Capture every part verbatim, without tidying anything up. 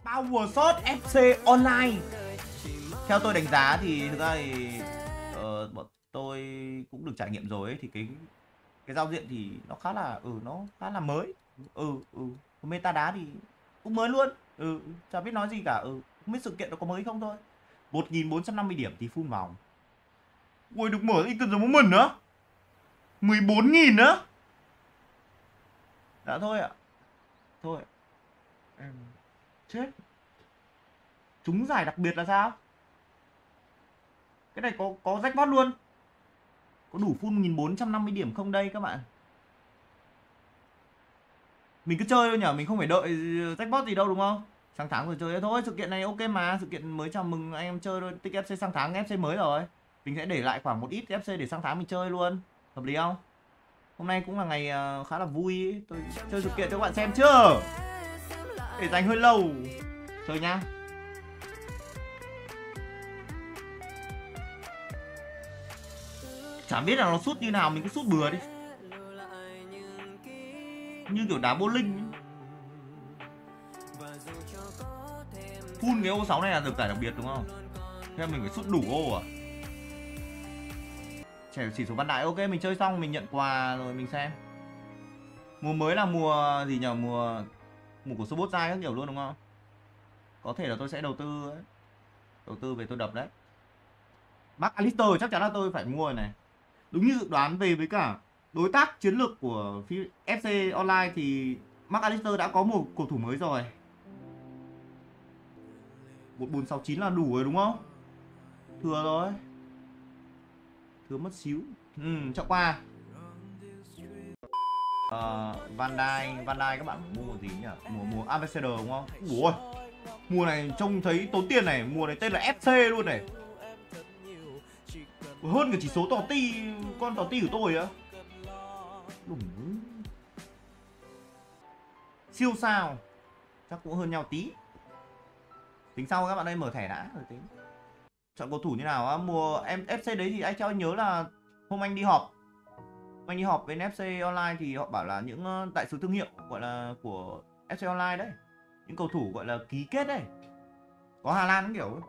Power Shot ép xê Online. Theo tôi đánh giá thì thực ra thì uh, bọn tôi cũng được trải nghiệm rồi ấy, thì cái cái giao diện thì nó khá là ừ nó khá là mới. Ừ ừ meta đá thì cũng mới luôn. Ừ chả biết nói gì cả. Ừ không biết sự kiện nó có mới không thôi. một nghìn bốn trăm năm mươi điểm thì full vòng. Ui được mở Icon giống mình nữa. mười bốn nghìn nữa. Đã thôi ạ. Thôi. Em chết. Trúng giải đặc biệt là sao? Cái này có có jackpot luôn. Có đủ full một nghìn bốn trăm năm mươi điểm không đây các bạn? Mình cứ chơi thôi nhở, mình không phải đợi jackpot gì đâu đúng không? Sang tháng rồi chơi thôi, sự kiện này ok mà, sự kiện mới chào mừng anh em chơi thôi, tích ép xê sang tháng ép xê mới rồi. Mình sẽ để lại khoảng một ít ép xê để sang tháng mình chơi luôn. Hợp lý không? Hôm nay cũng là ngày khá là vui ấy. Tôi chơi sự kiện cho các bạn xem chưa? Để dành hơi lâu. Chơi nhá. Chả biết là nó sút như nào, mình cứ sút bừa đi. Như kiểu đá bowling ấy. Full cái ô sáu này là được giải đặc biệt đúng không? Thế mình phải sút đủ ô à? Trẻ chỉ số văn đại ok, mình chơi xong mình nhận quà rồi mình xem. Mùa mới là mùa gì nhờ, mùa mùa của số bot dai các kiểu luôn đúng không? Có thể là tôi sẽ đầu tư ấy. Đầu tư về tôi đập đấy. Mark Alister chắc chắn là tôi phải mua rồi này. Đúng như dự đoán về với cả đối tác chiến lược của ép xê Online thì Mark Alister đã có một cầu thủ mới rồi. một bốn sáu chín là đủ rồi đúng không? Thừa rồi. Thừa mất xíu. Ừ, chọn qua. Uh, Van Dijk, Van Dijk các bạn mua gì nhỉ? Mùa mùa Ambassador đúng không? Ủa. Mùa này trông thấy tốn tiền này, mùa này tên là ép xê luôn này. Hơn cả chỉ số tỏ ti, con tỏ ti của tôi á. Đúng. Siêu sao. Chắc cũng hơn nhau tí. Tính sau các bạn ơi, mở thẻ đã rồi tính. Chọn cầu thủ như nào á? Mùa em ép xê đấy thì anh cho anh nhớ là hôm anh đi họp. Anh đi họp với ép xê Online thì họ bảo là những đại sứ thương hiệu gọi là của ép xê Online đấy. Những cầu thủ gọi là ký kết đấy. Có Hà Lan cũng kiểu.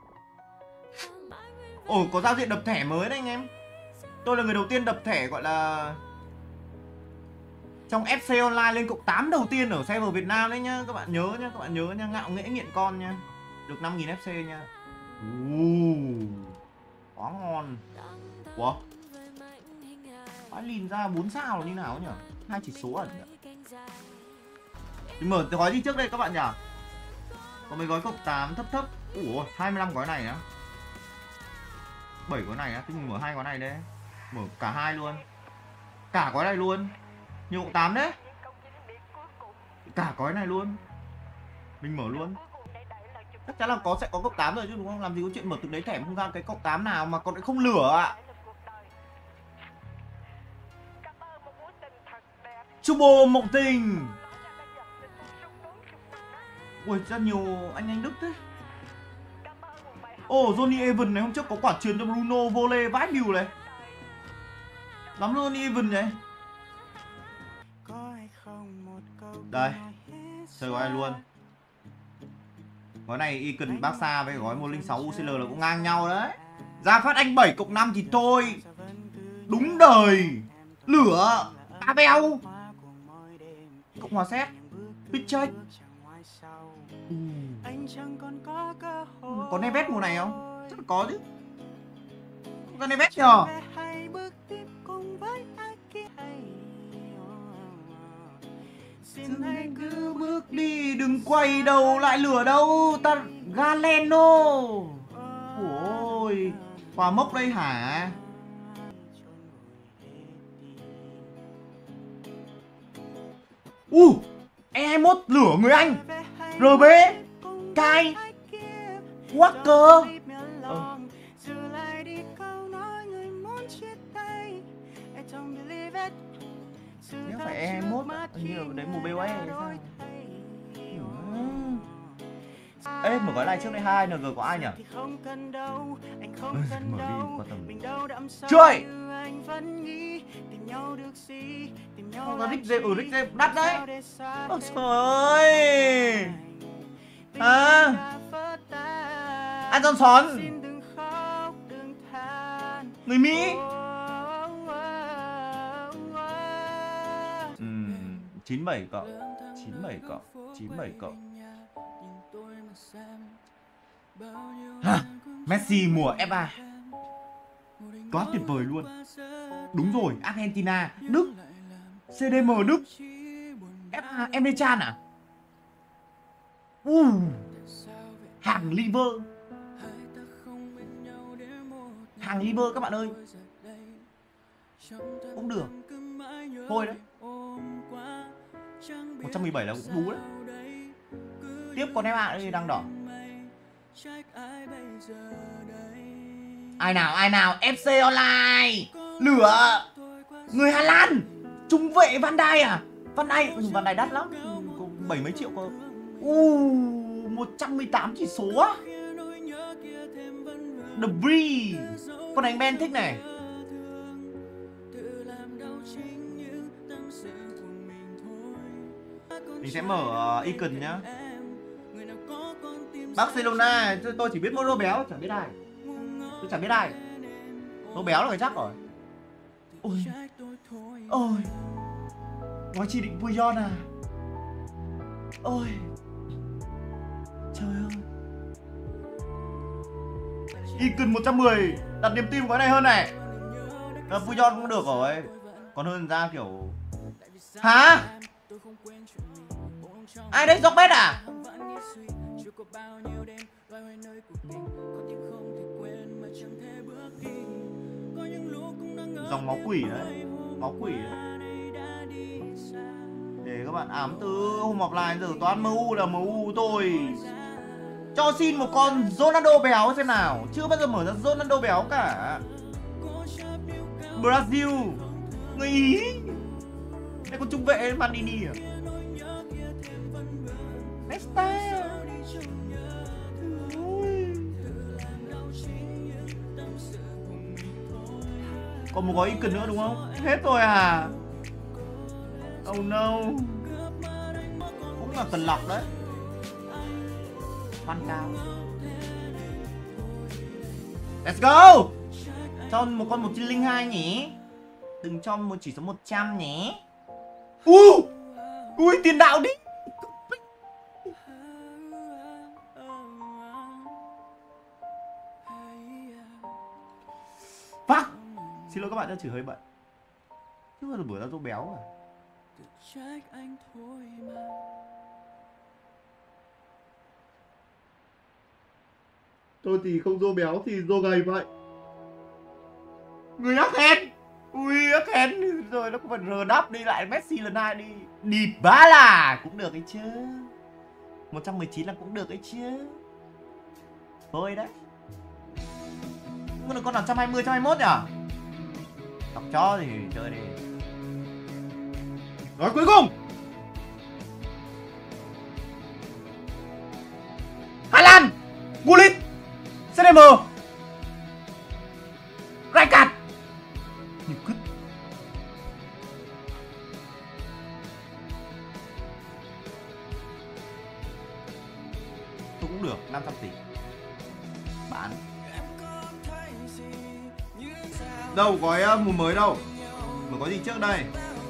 Ồ, có giao diện đập thẻ mới đấy anh em. Tôi là người đầu tiên đập thẻ gọi là trong ép xê Online lên cộng tám đầu tiên ở server Việt Nam đấy nhá. Các bạn nhớ nhá, các bạn nhớ nhá, ngạo nghễ nghiện con nhá. Được năm nghìn ép xê nha. uh, Quá ngon. Ủa? Phải lìn ra bốn sao là như nào nhỉ? Hai chỉ số ẩn nhỉ? Thì mở từ gói đi trước đây các bạn nhỉ? Có mấy gói cộng tám thấp thấp. Ủa, hai mươi lăm gói này á. bảy gói này á, tức mình mở hai gói này đấy. Mở cả hai luôn. Cả gói này luôn. Nhiều cộng tám đấy. Cả gói này luôn. Mình mở luôn. Chắc chắn là có sẽ có cộng tám rồi chứ đúng không? Làm gì có chuyện mở từ đấy thẻ không ra cái cộng tám nào mà còn lại không lửa ạ. Chubo mộng tình. Ui ra nhiều anh anh Đức thế. Ồ oh, Johnny Evans này hôm trước có quả truyền cho Bruno volley vãi bìu này. Lắm Johnny Evans này. Đây. Chơi gói này luôn. Gói này Icon Barca với gói một không sáu u xê lờ là cũng ngang nhau đấy. Ra phát anh bảy cộng năm thì thôi. Đúng đời. Lửa. Abel. Cộng hòa xét. Pitcheck. Ừ. Có Neves mùa này không? Chắc là có chứ. Có Neves nhờ. Hãy cứ bước đi đừng quay đầu lại lửa đâu. Ta Galeno. Ôi quả mốc đây hả? U uh, E hai mốt lửa người Anh. rờ bê Kai Walker. ờ. Nếu phải E hai mốt như là đấy mùa bê o ét hay sao? Ê mở gói này trước đây hai en giê có ai nhỉ? Mở đi qua tầm chơi. Không có Rick James, ừ Rick James đắt đấy. Ôi trời ơi. À, An Johnson, người Mỹ. Uhm, chín bảy cộng, chín bảy cộng, chín bảy cộng. Hả? Messi mùa ép a quá tuyệt vời luôn. Đúng rồi, Argentina, Đức, xê đê em Đức, ép a Emre Can à? Uh, hàng liver, hàng liver các bạn ơi, cũng được. Thôi đấy, một trăm mười bảy là cũng bú đấy. Tiếp con em ạ đang đỏ. Ai nào, ai nào, ép xê Online lửa. Người Hà Lan, trung vệ Van Dijk à? Van Dijk, ừ, Van Dijk đắt lắm, có bảy mấy triệu cơ. Uh, một trăm mười tám chỉ số á. The Bree, con anh Ben thích này. Mình sẽ mở uh, icon nhá. Barcelona, tôi chỉ biết mỗi Rô béo, chẳng biết ai. Tôi chẳng biết ai. Rô béo là phải chắc rồi. Ôi, ôi, nói chỉ định Puyol à. Ôi, trời ơi. Icon một trăm mười, đặt niềm tin của cái này hơn này. Là Puyol cũng được rồi. Còn hơn ra kiểu. Hả? Ai đấy, Dọc Bét à? Dòng máu quỷ đấy, máu quỷ đấy. Để các bạn ám từ hôm offline giờ toán em u là em u thôi. Cho xin một con Ronaldo béo xem nào. Chưa bao giờ mở ra Ronaldo béo cả. Brazil, người Ý. Đây con trung vệ Maldini à? Nesta. Còn một gói icon nữa đúng không? Hết rồi à? Oh no. Cũng là cần lọc đấy. Fan cao. Let's go. Cho một con một chín linh hai nhỉ. Đừng cho một chỉ số một trăm nhỉ. Uh, ui tiền đạo đi. Fuck. Xin lỗi các bạn đã chửi hơi bận. Chứ mà bữa ra Dô béo à. Tôi thì không Dô béo thì Dô gầy vậy. Người ác hèn. Ui ác hèn. Rồi nó có phần rờ đắp đi lại Messi lần hai đi. Dybala cũng được ấy chứ. một trăm mười chín là cũng được ấy chứ. Thôi đấy. Con được con nào một trăm hai mươi, một trăm hai mươi mốt nhỉ? Đọc cho thì chơi đi. Rồi cuối cùng Hà Lan, Gullit, xê đê em, Rijkaard. Nhiều cứt. Tôi cũng được năm trăm tỷ. Bán. Đâu gói mùa mới đâu. Mà có gì trước đây?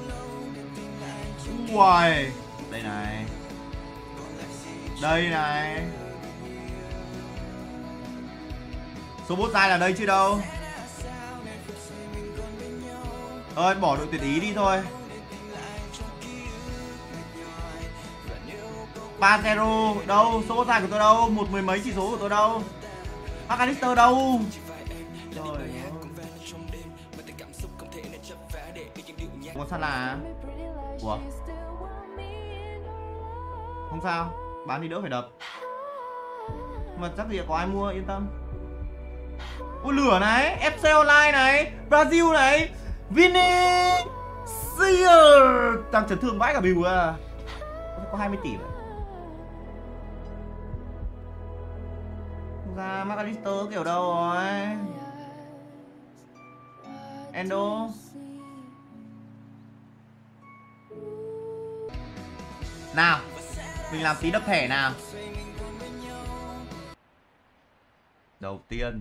Uầy. Đây này. Đây này. Số bốt dai là đây chứ đâu. Thôi bỏ đội tuyển Ý đi thôi. ba zero đâu, số bốt dai của tôi đâu, một mười mấy chỉ số của tôi đâu. McAllister đâu. Trời ơi. Còn sao là. Ủa? Không sao, bán đi đỡ phải đập. Mà chắc gì có ai mua, yên tâm. Ôi lửa này, ép xê Online này, Brazil này, Vinicius đang chấn thương vãi cả bìu à. Có hai mươi tỷ vậy. Không ra McAllister kiểu đâu rồi. Endo. Nào, mình làm tí đập thẻ nào. Đầu tiên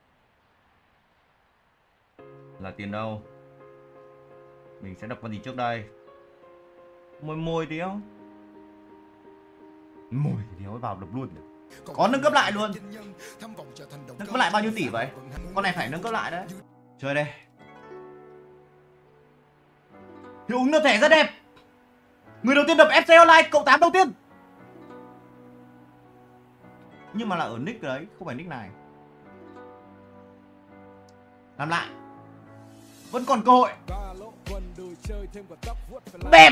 là tiền đâu? Mình sẽ đọc con gì trước đây? Môi môi tí không? Môi thì đéo vào đập luôn. Có nâng cấp lại luôn. Nâng cấp lại bao nhiêu tỷ vậy? Con này phải nâng cấp lại đấy. Chơi đây. Hiệu ứng nợ thẻ rất đẹp. Người đầu tiên đập ép xê Online cộng tám đầu tiên. Nhưng mà là ở nick đấy, không phải nick này. Làm lại. Vẫn còn cơ hội. Bèm.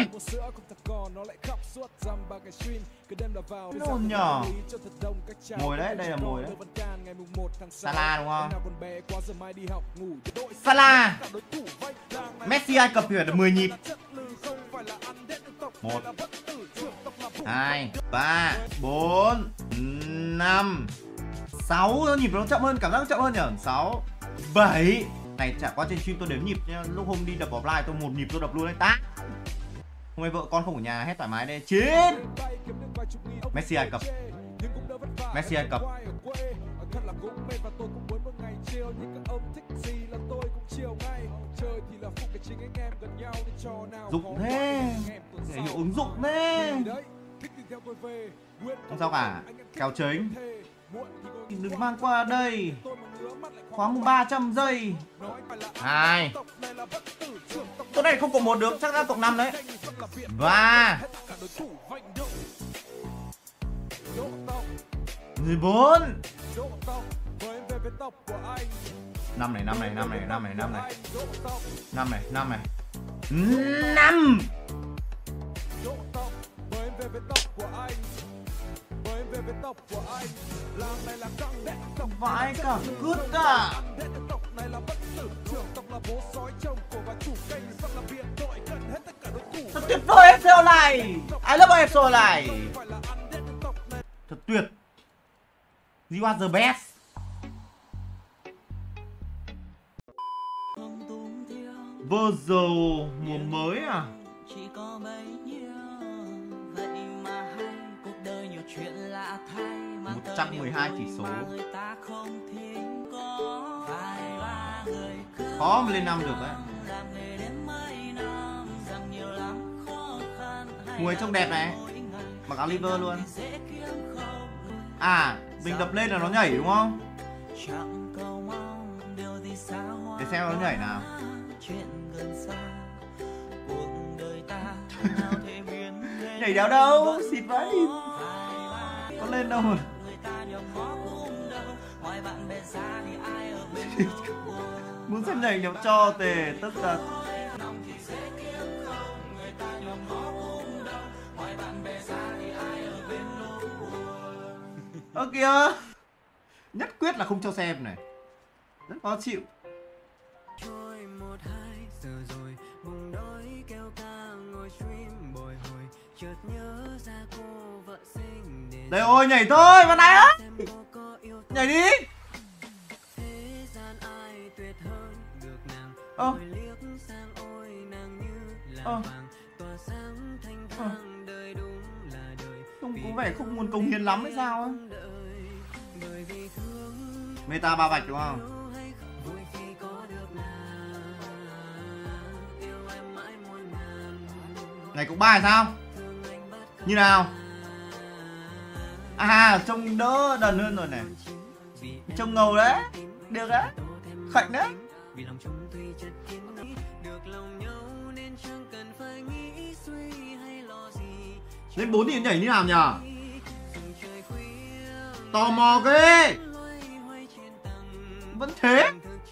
Nôn nhờ. Mồi đấy, đây là mồi đấy. Salah đúng không? Salah. Messi Ai Cập thì được mười nhịp. Một, hai, ba, bốn, năm, sáu. Nhịp nó chậm hơn, cảm giác nó chậm hơn nhỉ? Sáu, bảy. Này chả qua trên stream tôi đếm nhịp nhá. Lúc hôm đi đập offline tôi một nhịp tôi đập luôn đấy. Tám. Hôm nay vợ con không ở nhà, hết thoải mái đây. Chín. Messi Ai Cập. Messi Ai Cập. Dụng thế. Để hiệu ứng dụng thế. Không sao cả. Kéo chính. Đừng mang qua đây. Khoáng ba trăm giây. Hai.ตัวnày không cộng một được, chắc là cộng năm đấy. Ba. mười bốn. Năm này, năm này, năm này, năm này, năm này. Năm này, năm này. Năm. Vãi cả cứt à. Thật tuyệt vời ép xê Online. I love ép xê Online. Thật tuyệt. You are the best. Virgil mùa mới à? một trăm mười hai chỉ số. Khó mà lên năm được đấy. Mùa trông đẹp này. Mặc áo liver luôn. À, mình đập lên là nó nhảy đúng không? Để xem nó nhảy nào. Nhảy đéo đâu, xịt vậy. Có lên đâu rồi. Muốn xem nhảy nhầm cho tề tất tật. Ơ kìa. Nhất quyết là không cho xem này. Rất khó chịu. Đây ôi nhảy thôi Văn Ái ơi. Nhảy đi. Ơ Ơ Ơ Không có vẻ không muốn công hiến lắm hay sao á. Meta ba bạch đúng không? Này cũng ba sao? Như nào? À trông đỡ đần hơn rồi này. Trông ngầu đấy. Được đấy. Khạnh đấy. Lên bốn thì nhảy như nào nhỉ? Tò mò ghê. Vẫn thế.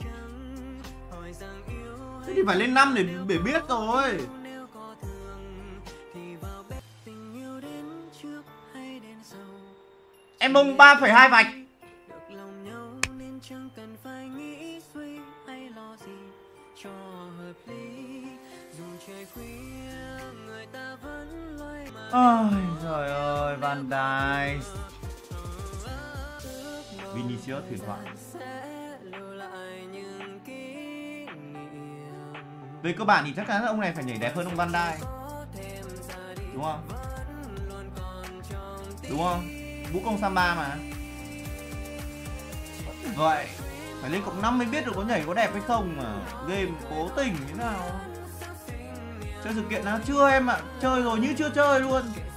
Thế thì phải lên năm để, để biết rồi. Em mông ba phẩy hai vạch. Ôi trời ơi, Van Dijk, Vinicius huyền thoại. Về cơ bản thì chắc chắn là ông này phải nhảy đẹp hơn ông Van Dijk, đúng không? Đúng không? Vũ công Samba mà. Vậy phải lên cộng năm mới biết được có nhảy có đẹp hay không mà. Game cố tình thế nào. Chơi sự kiện nào chưa em ạ? Chơi rồi như chưa chơi luôn.